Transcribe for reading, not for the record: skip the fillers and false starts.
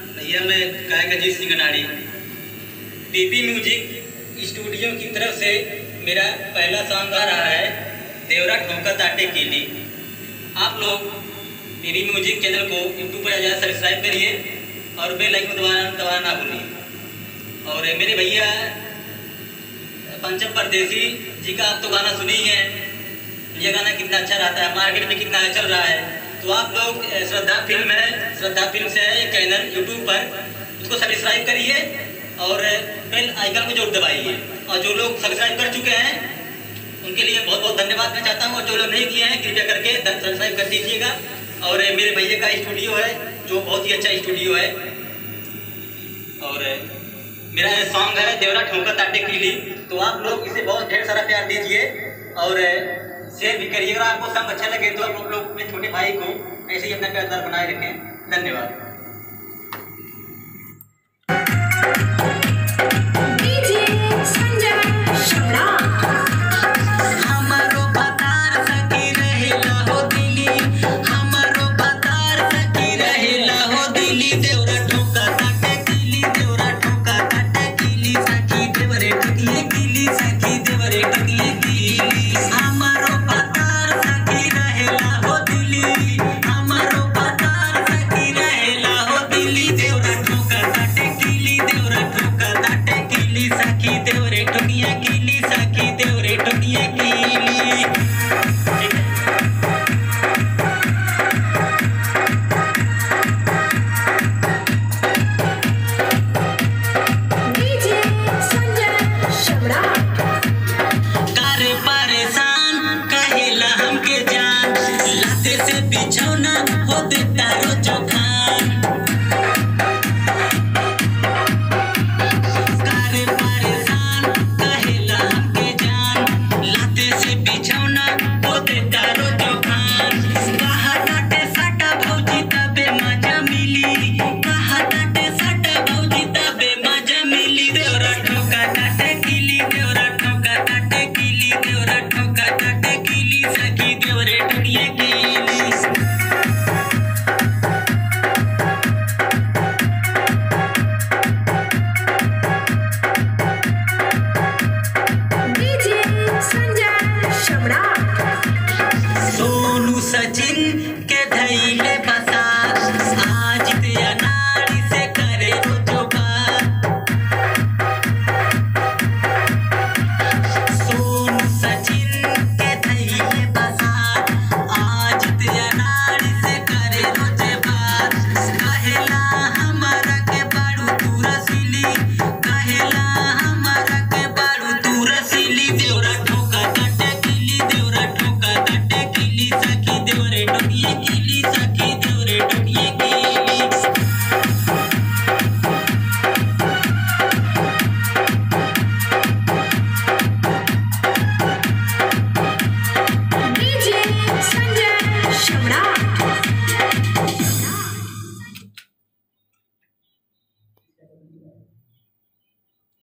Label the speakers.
Speaker 1: भैया मैं गायक अजीत सिंह नाड़ी पीपी म्यूजिक स्टूडियो की तरफ से मेरा पहला सॉन्ग आ रहा है देवरा ठोका ताटे कीली। आप लोग पीपी म्यूजिक चैनल को यूट्यूब पर जाकर सब्सक्राइब करिए और बेल आइकन दबाना ना भूलिए। और मेरे भैया पंचम परदेसी जी का आप तो गाना सुनी ही है, ये गाना कितना अच्छा रहता है, मार्केट में कितना चल रहा है। तो आप लोग श्रद्धा फिल्म है, श्रद्धा फिल्म से है चैनल यूट्यूब पर, उसको सब्सक्राइब करिए और बेल आइकन को जरूर दबाइए। और जो लोग सब्सक्राइब कर चुके हैं उनके लिए बहुत बहुत धन्यवाद मैं चाहता हूँ, और जो लोग नहीं किए हैं कृपया करके सब्सक्राइब कर दीजिएगा। और मेरे भैया का स्टूडियो है जो बहुत ही अच्छा स्टूडियो है। और मेरा सॉन्ग है देवरा ठोका ताटे कीली, तो आप लोग इसे बहुत ढेर सारा प्यार दीजिए और शेयर भी करिए। अगर आपको सॉन्ग अच्छा लगे तो आप लोग अपने छोटे भाई को ऐसे ही अपना प्यार बनाए रखें। धन्यवाद।
Speaker 2: देवरा